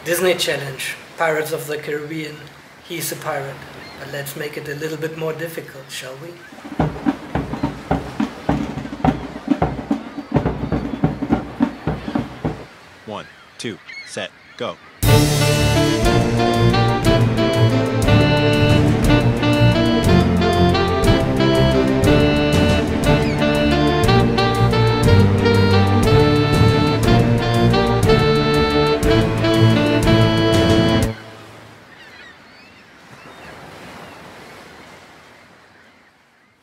Disney challenge, Pirates of the Caribbean, he's a pirate. But let's make it a little bit more difficult, shall we? One, two, set, go.